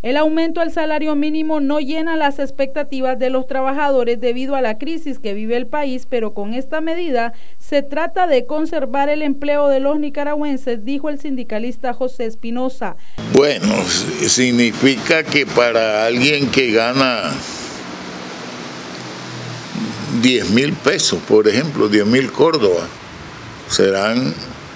El aumento al salario mínimo no llena las expectativas de los trabajadores debido a la crisis que vive el país, pero con esta medida se trata de conservar el empleo de los nicaragüenses, dijo el sindicalista José Espinosa. Bueno, significa que para alguien que gana 10.000 pesos, por ejemplo, 10.000 córdobas, serán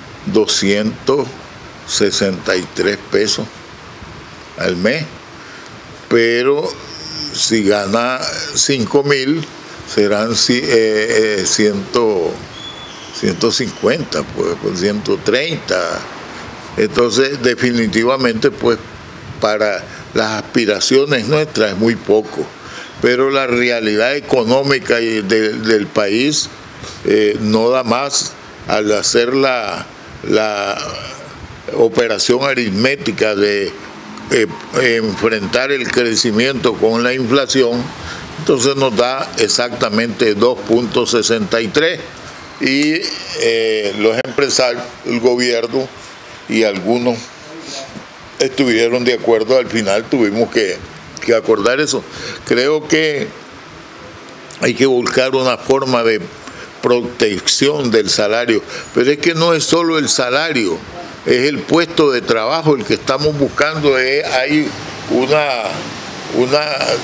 263 pesos al mes, pero si gana 5.000 serán 150, pues 130. Entonces definitivamente pues para las aspiraciones nuestras es muy poco, pero la realidad económica del país no da más al hacer la operación aritmética de enfrentar el crecimiento con la inflación. Entonces nos da exactamente 2.63 y los empresarios, el gobierno y algunos estuvieron de acuerdo. Al final tuvimos que acordar eso. Creo que hay que buscar una forma de protección del salario, pero es que no es solo el salario, es el puesto de trabajo el que estamos buscando. Hay una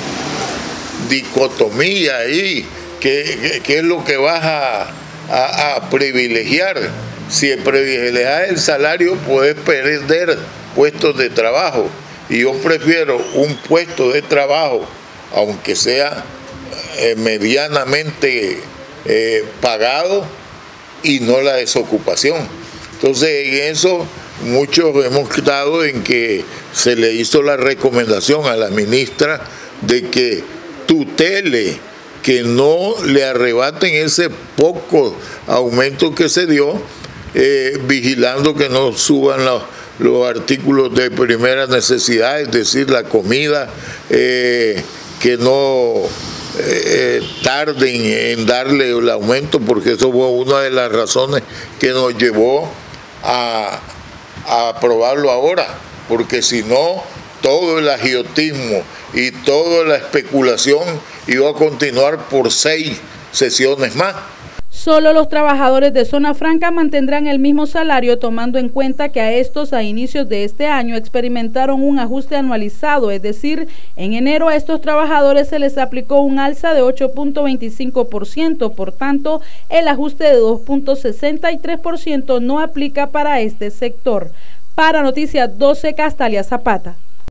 dicotomía ahí, que es lo que vas a privilegiar. Si privilegias el salario, puedes perder puestos de trabajo, y yo prefiero un puesto de trabajo, aunque sea medianamente pagado, y no la desocupación. Entonces en eso muchos hemos quedado en que se le hizo la recomendación a la ministra de que tutele, que no le arrebaten ese poco aumento que se dio, vigilando que no suban los artículos de primera necesidad, es decir, la comida, que no tarden en darle el aumento, porque eso fue una de las razones que nos llevó a aprobarlo ahora, porque si no, todo el agiotismo y toda la especulación iba a continuar por 6 sesiones más. Solo los trabajadores de Zona Franca mantendrán el mismo salario, tomando en cuenta que a estos a inicios de este año experimentaron un ajuste anualizado, es decir, en enero a estos trabajadores se les aplicó un alza de 8.25%, por tanto, el ajuste de 2.63% no aplica para este sector. Para Noticias 12, Castalia Zapata.